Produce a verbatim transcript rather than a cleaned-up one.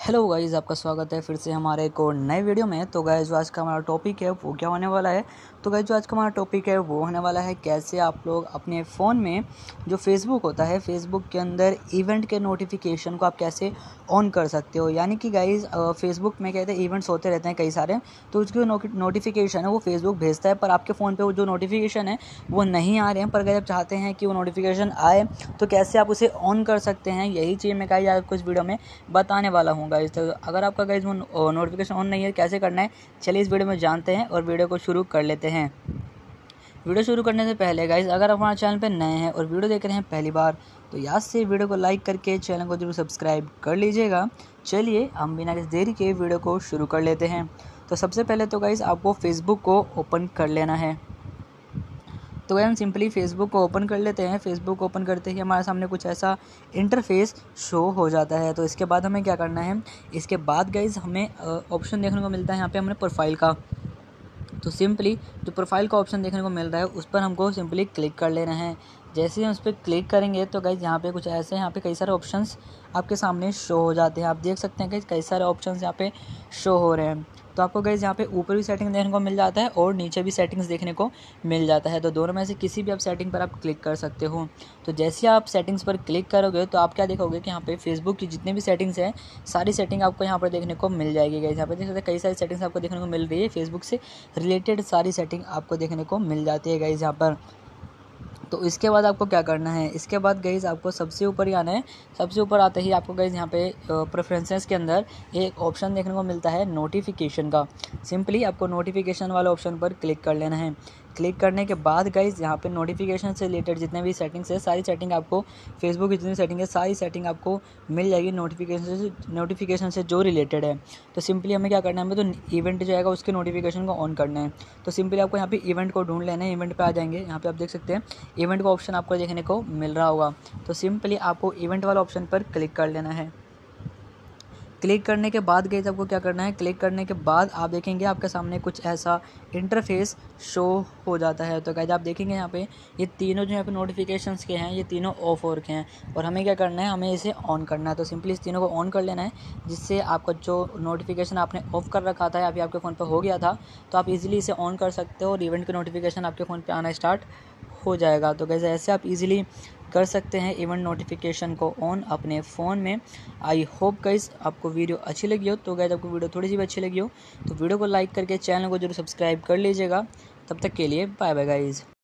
Hello guys, आपका स्वागत है फिर से हमारे एक और नए वीडियो में। तो गाइज़ जो आज का हमारा टॉपिक है वो क्या होने वाला है। तो गाइज़ जो आज का हमारा टॉपिक है वो होने वाला है कैसे आप लोग अपने फ़ोन में जो फेसबुक होता है, फेसबुक के अंदर इवेंट के नोटिफिकेशन को आप कैसे ऑन कर सकते हो। यानी कि गाइज़ फेसबुक में कहते हैं इवेंट्स होते रहते हैं कई सारे, तो उसकी नोटिफिकेशन है वो फेसबुक भेजता है, पर आपके फ़ोन पर वो जो नोटिफिकेशन है वो नहीं आ रहे हैं। पर अगर आप चाहते हैं कि वो नोटिफिकेशन आए तो कैसे आप उसे ऑन कर सकते हैं, यही चीज़ मैं गाइज़ आपको इस वीडियो में बताने वाला हूँ। गाइस तो अगर आपका गाइस वो नोटिफिकेशन ऑन नहीं है कैसे करना है, चलिए इस वीडियो में जानते हैं और वीडियो को शुरू कर लेते हैं। वीडियो शुरू करने से पहले गाइस अगर आप हमारे चैनल पर नए हैं और वीडियो देख रहे हैं पहली बार तो याद से वीडियो को लाइक करके चैनल को जरूर सब्सक्राइब कर लीजिएगा। चलिए हम बिना किसी देरी के वीडियो को शुरू कर लेते हैं। तो सबसे पहले तो गाइस आपको फेसबुक को ओपन कर लेना है। तो हम सिंपली फेसबुक को ओपन कर लेते हैं। फेसबुक ओपन करते ही हमारे सामने कुछ ऐसा इंटरफेस शो हो जाता है। तो इसके बाद हमें क्या करना है, इसके बाद गाइज हमें ऑप्शन देखने को मिलता है यहाँ पे हमें प्रोफाइल का। तो सिंपली जो प्रोफाइल का ऑप्शन देखने को मिल रहा है उस पर हमको सिंपली क्लिक कर लेना है। जैसे ही हम उस पर क्लिक करेंगे तो गाइज यहाँ पे कुछ ऐसे यहाँ पे कई सारे ऑप्शंस आपके सामने शो हो जाते हैं। आप देख सकते हैं कि कई सारे ऑप्शंस यहाँ पे शो हो रहे हैं। तो आपको गाइज यहाँ पे ऊपर भी सेटिंग देखने को मिल जाता है और नीचे भी सेटिंग्स देखने को मिल जाता है। तो दोनों में से किसी भी आप सेटिंग पर आप क्लिक कर सकते हो। तो जैसे आप सेटिंग्स पर क्लिक करोगे तो आप क्या देखोगे कि यहाँ पे फेसबुक की जितनी भी सेटिंग्स हैं सारी सेटिंग आपको यहाँ पर देखने को मिल जाएगी। गाइज यहाँ पे देख सकते हैं कई सारी सेटिंग्स आपको देखने को मिल रही है, फेसबुक से रिलेटेड सारी सेटिंग आपको देखने को मिल जाती है गाइज यहाँ पर। तो इसके बाद आपको क्या करना है, इसके बाद गाइज आपको सबसे ऊपर ही आना है। सबसे ऊपर आते ही आपको गाइज यहाँ पे प्रेफरेंसेस के अंदर एक ऑप्शन देखने को मिलता है नोटिफिकेशन का। सिंपली आपको नोटिफिकेशन वाले ऑप्शन पर क्लिक कर लेना है। क्लिक करने के बाद गाइज यहाँ पे नोटिफिकेशन से रिलेटेड जितने भी सेटिंग्स है सारी सेटिंग आपको, फेसबुक की जितनी सेटिंग है सारी सेटिंग आपको मिल जाएगी नोटिफिकेशन से नोटिफिकेशन से जो रिलेटेड है। तो सिंपली हमें क्या करना है, हमें तो इवेंट जो आएगा उसके नोटिफिकेशन को ऑन करना है। तो सिंपली आपको यहाँ पे इवेंट को ढूंढ लेना है। इवेंट पे आ जाएंगे, यहाँ पे आप देख सकते हैं इवेंट का ऑप्शन आपको देखने को मिल रहा होगा। तो सिंपली आपको इवेंट वाला ऑप्शन पर क्लिक कर लेना है। क्लिक करने के बाद गाइस आपको क्या करना है, क्लिक करने के बाद आप देखेंगे आपके सामने कुछ ऐसा इंटरफेस शो हो जाता है। तो गाइस आप देखेंगे यहाँ पे ये तीनों जो यहाँ पे नोटिफिकेशंस के हैं ये तीनों ऑफ हो रखे हैं और हमें क्या करना है, हमें इसे ऑन करना है। तो सिंपली इस तीनों को ऑन कर लेना है जिससे आपका जो नोटिफिकेशन आपने ऑफ कर रखा था या फिर आपके फ़ोन पर हो गया था तो आप इजीली इसे ऑन कर सकते हो और इवेंट के नोटिफिकेशन आपके फ़ोन पर आना स्टार्ट हो जाएगा। तो गाइस ऐसे आप इजीली कर सकते हैं इवेंट नोटिफिकेशन को ऑन अपने फ़ोन में। आई होप गाइस आपको वीडियो अच्छी लगी हो। तो गाइस आपको वीडियो थोड़ी सी भी अच्छी लगी हो तो वीडियो को लाइक करके चैनल को जरूर सब्सक्राइब कर लीजिएगा। तब तक के लिए बाय बाय गाइस।